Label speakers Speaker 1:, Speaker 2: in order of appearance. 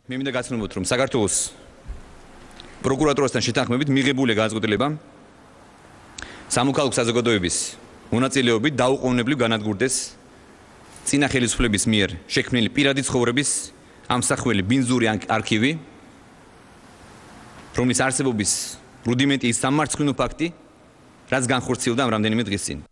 Speaker 1: მე მინდა გაცნობოთ, რომ საქართველოს პროკურატურასთან შეთანხმებით მიღებული განწყობილება სამოქალაქო საზოგადოების მონაწილეობით დაუყოვნებლივ განადგურდეს წინა ხელისუფლების მიერ შექმნილი პირადი ცხოვრების ამსახველი ბინძური არქივი, რომლის არსებობის რუდიმენტი ის სამარცხინო ფაქტი, რაც განხორციელდა ამ რამდენიმე დღის წინ.